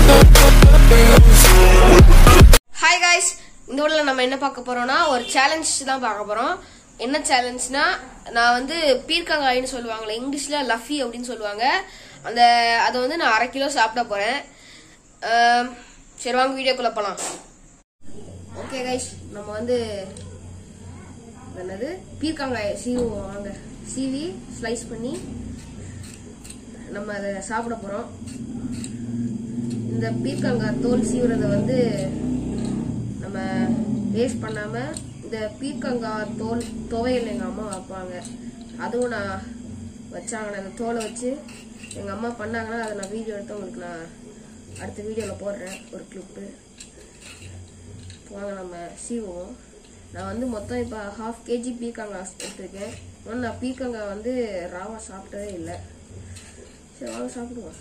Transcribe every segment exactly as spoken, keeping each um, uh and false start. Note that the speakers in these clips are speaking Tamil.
Hi guys, இந்த வீடியோல நம்ம என்ன பார்க்க போறோம்னா ஒரு சேலஞ்ச் தான் பார்க்க போறோம். என்ன சேலஞ்ச்னா நான் வந்து பீர்க்கங்காய்னு சொல்லுவாங்கல இங்கிலீஷ்ல லஃபி அப்படினு சொல்லுவாங்க. அந்த அத வந்து நான் அரை கிலோ சாப்பிட போறேன். சரி வாங்க வீடியோக்குள்ள போலாம். ஓகே गाइस, நம்ம வந்து என்னது பீர்க்கங்காய் சீவுவோம். வாங்க சீவி ஸ்லைஸ் பண்ணி நம்ம அதை சாப்பிட போறோம். இந்த பீர்க்கங்காய் தோல் சீவுறத வந்து நம்ம வேஸ்ட் பண்ணாம இந்த பீர்க்கங்காய் தோல் துவையல் எங்க அம்மா வைப்பாங்க. அதுவும் நான் வச்சாங்க. அந்த தோலை வச்சு எங்க அம்மா பண்ணாங்கன்னா அதை நான் வீடியோ எடுத்து உங்களுக்கு நான் அடுத்த வீடியோல போடுறேன் ஒரு கிளிப்பு. வாங்க நம்ம சீவுவோம். நான் வந்து மொத்தம் இப்போ ஹாஃப் கேஜி பீர்க்கங்காய் எடுத்துருக்கேன். ஆனால் நான் பீர்க்கங்காய் வந்து ராவா சாப்பிட்டதே இல்லை. சரி வாங்க சாப்பிடுவோம்.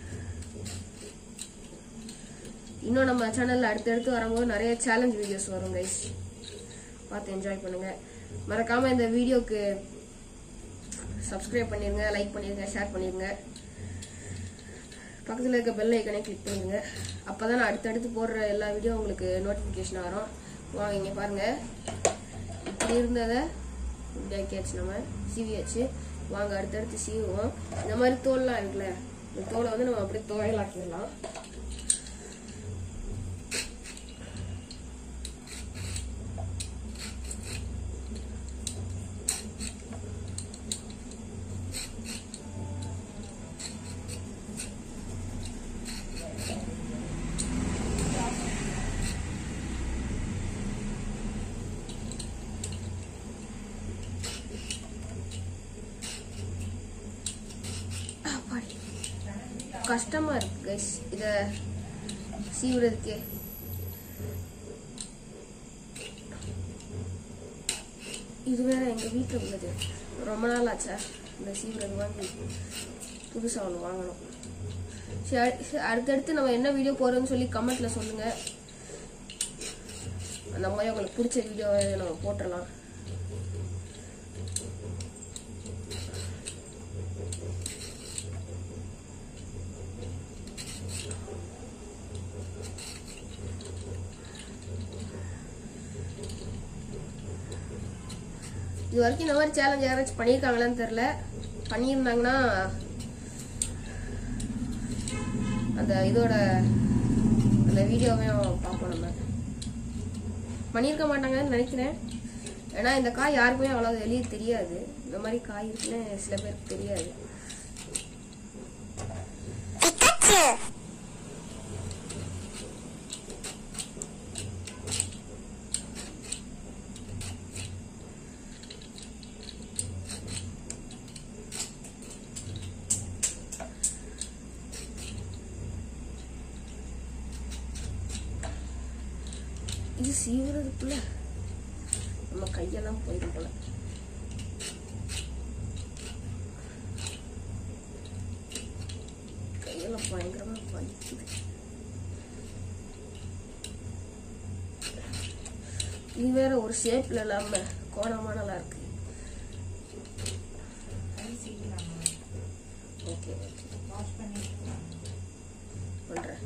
இன்னும் நம்ம சேனல்ல அடுத்தடுத்து வரும்போது நிறைய சேலஞ்ச் வீடியோஸ் வரும் கைஸ், பார்த்து என்ஜாய் பண்ணுங்க. மறக்காம இந்த வீடியோக்கு சப்ஸ்கிரைப் பண்ணிருங்க, லைக் பண்ணிருங்க, ஷேர் பண்ணிருங்க. பக்கத்தில் இருக்க பெல் ஐக்கனை கிளிக் பண்ணிருங்க. அப்பதான் நான் அடுத்தடுத்து போடுற எல்லா வீடியோ உங்களுக்கு நோட்டிபிகேஷன் வரும். வாங்க இங்க பாருங்க, இப்படி இருந்ததை இப்படியாக்கியாச்சு, நம்ம சீவியாச்சு. வாங்க அடுத்தடுத்து சீவுவோம். இந்த மாதிரி தோல்லாம் இருக்குல்ல, இந்த தோலை வந்து நம்ம அப்படியே துவையலாக்கிடலாம். கஷ்டமா இருக்கு கைஸ் இத சீவுறதுக்கே. இது வேற எங்க வீட்டுல உள்ளது, ரொம்ப நாள் ஆச்சா இந்த சீவுறது வாங்கி, புதுசா ஒண்ணு வாங்கணும். சரி அடுத்தடுத்து நம்ம என்ன வீடியோ போறோம்னு சொல்லி கமெண்ட்ல சொல்லுங்க. அந்த மாதிரி உங்களுக்கு பிடிச்ச வீடியோவை நம்ம போட்டுடலாம். இது வரைக்கும் இந்த மாதிரி சேலஞ்ச் யாராச்சும் பண்ணியிருக்காங்களான்னு தெரியல. பண்ணியிருந்தாங்கன்னா அந்த இதோட அந்த வீடியோவையும் பார்ப்போம். நம்ம பண்ணியிருக்க மாட்டாங்கன்னு நினைக்கிறேன். ஏன்னா இந்த காய் யாருக்குமே அவ்வளோ வெளியே தெரியாது. இந்த மாதிரி காய் இருக்குன்னு சில பேருக்கு தெரியாது. இது சீவுறதுக்குள்ள நம்ம கையெல்லாம் போயிடும் போல. கையெல்லாம் பயங்கரமா வலிக்குது. இது வேற ஒரு ஷேப்ல இல்லாம கோணமானலா இருக்கு. ஓகே பண்றேன்.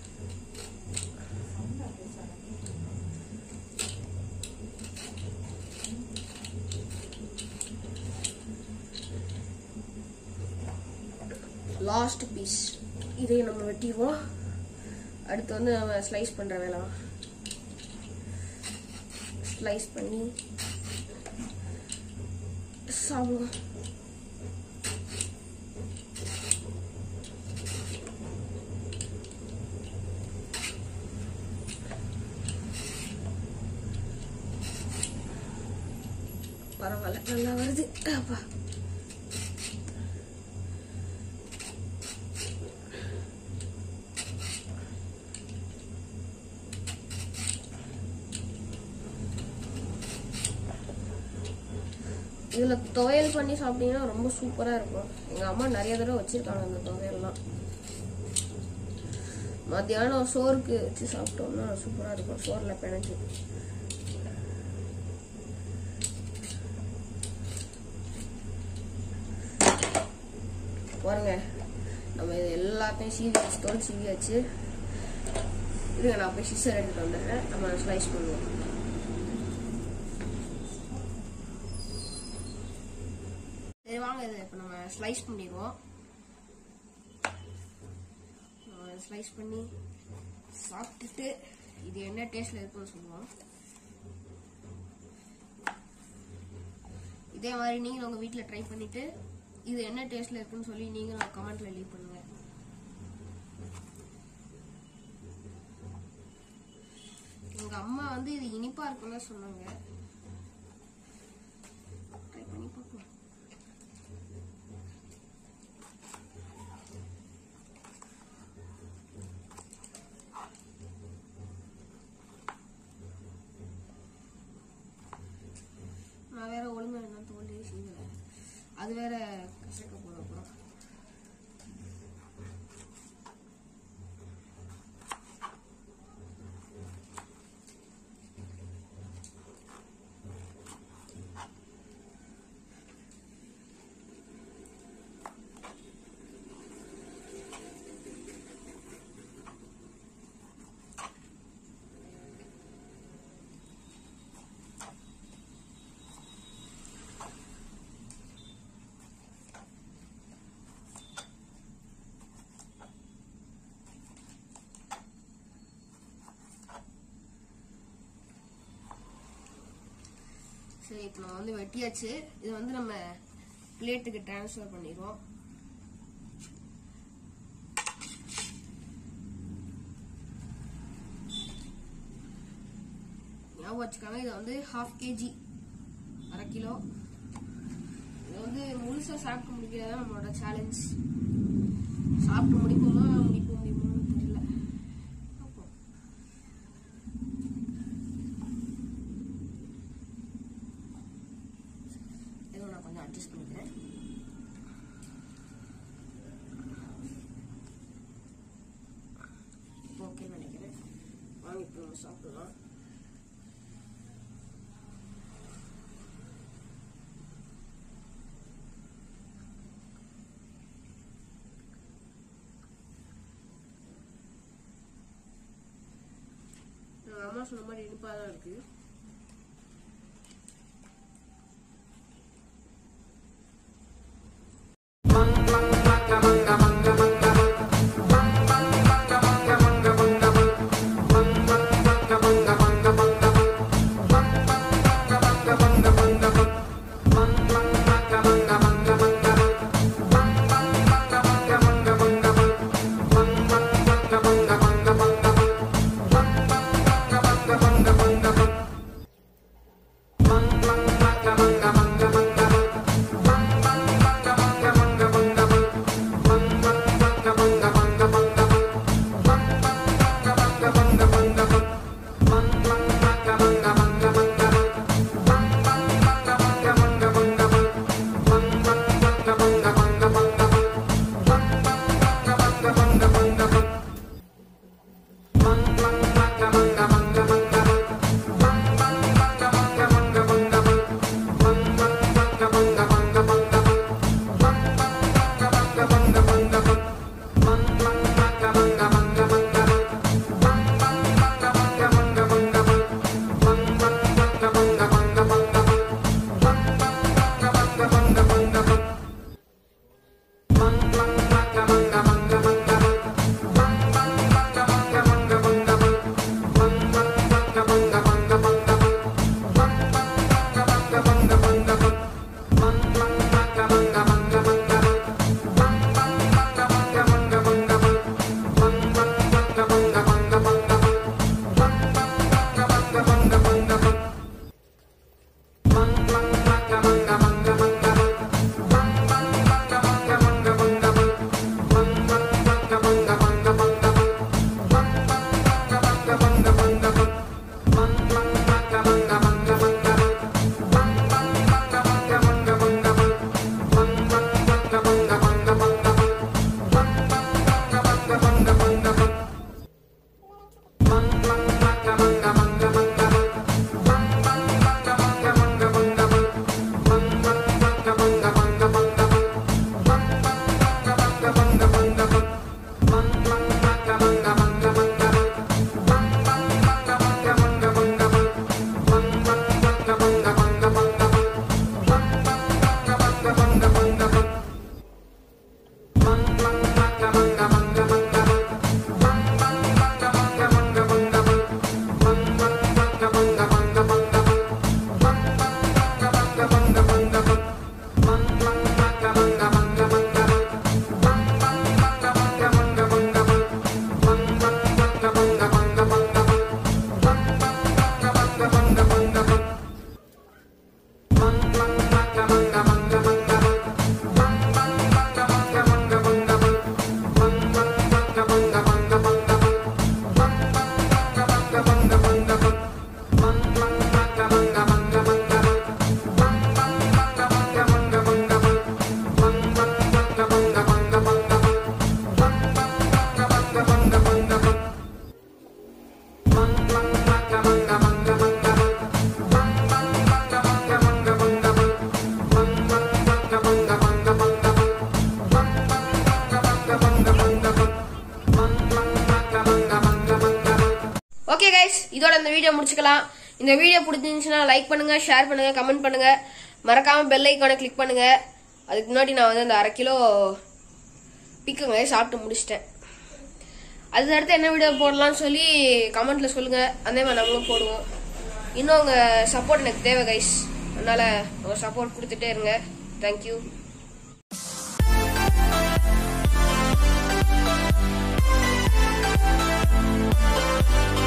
லாஸ்ட் பீஸ் இதையும் நம்ம வெட்டிடுவோம். அடுத்து வந்து நம்ம ஸ்லைஸ் பண்ற வேலை. ஸ்லைஸ் பண்ணி சாப்பிடுவோம். பரவாயில்ல, நல்லா வருது. அப்பா இதுல துவையல் பண்ணி சாப்பிட்டீங்கன்னா ரொம்ப சூப்பரா இருக்கும். எங்க அம்மா நிறைய தடவை வச்சிருக்காங்க அந்த துவையல்லாம். மத்தியானம் சோறுக்கு வச்சு சாப்பிட்டோம்னா சூப்பரா இருக்கும். சோறுல பிணைஞ்சு பாருங்க. நம்ம இது எல்லாத்தையும் சீவி வச்சு தோல் சீவி வச்சு இருங்க நான் போய் சிஸ்டர் எடுத்துட்டு வந்துடுறேன். நம்ம ஸ்லைஸ் பண்ணுவோம். சரி வாங்க, இது இப்போ நம்ம ஸ்லைஸ் பண்ணிடுவோம். ஸ்லைஸ் பண்ணி சாப்பிட்டுட்டு இது என்ன டேஸ்ட்ல இருக்குன்னு சொல்லுவோம். இதே மாதிரி நீங்களும் உங்க வீட்டில் ட்ரை பண்ணிட்டு இது என்ன டேஸ்ட்ல இருக்குன்னு சொல்லி நீங்களும் கமெண்ட்ல லீவ் பண்ணுங்க. எங்க அம்மா வந்து இது இனிப்பா இருக்குன்னு சொன்னாங்க. ட்ரை பண்ணி பார்ப்போம். நான் வேற ஒழுங்கா என்ன தோல்லே செய்யல, அது வேற கசக்க போட அப்புறம். சரி, இப்போ நம்ம வந்து வெட்டியாச்சு. இது வந்து நம்ம பிளேட்டுக்கு டிரான்ஸ்ஃபர் பண்ணிடுவோம். ஞாபகம் வச்சுக்காங்க, இது வந்து ஹாஃப் கேஜி, அரை கிலோ. இது வந்து முழுசா சாப்பிட்டு முடிக்கிறதா நம்மளோட சேலஞ்ச். சாப்பிட்டு முடிப்போமா முடிக்க முடியுமான்னு தெரியல. நான் கொஞ்சம் அட்ஜஸ்ட் பண்ணிக்கிறேன். ஓகே நினைக்கிறேன். வாங்கி இப்போ நம்ம சாப்பிடலாம். அம்மா சொன்ன மாதிரி இனிப்பா தான் இருக்கு. கைஸ், இதோட இந்த வீடியோ முடிச்சுக்கலாம். இந்த வீடியோ பிடிச்சிருந்துச்சுன்னா லைக் பண்ணுங்க, ஷேர் பண்ணுங்க, கமெண்ட் பண்ணுங்க, மறக்காம பெல் ஐக்கானை கிளிக் பண்ணுங்க. அதுக்கு முன்னாடி நான் வந்து அந்த அரை கிலோ பீக்கங்காயை சாப்பிட்டு முடிச்சிட்டேன். அதுக்கு அடுத்து என்ன வீடியோ போடலாம்னு சொல்லி கமெண்ட்ல சொல்லுங்க. அதே மாதிரி நம்மளும் போடுவோம். இன்னும் உங்க சப்போர்ட் எனக்கு தேவை கைஸ். அதனால உங்க சப்போர்ட் கொடுத்துட்டே இருங்க. Thank you. We'll be right back.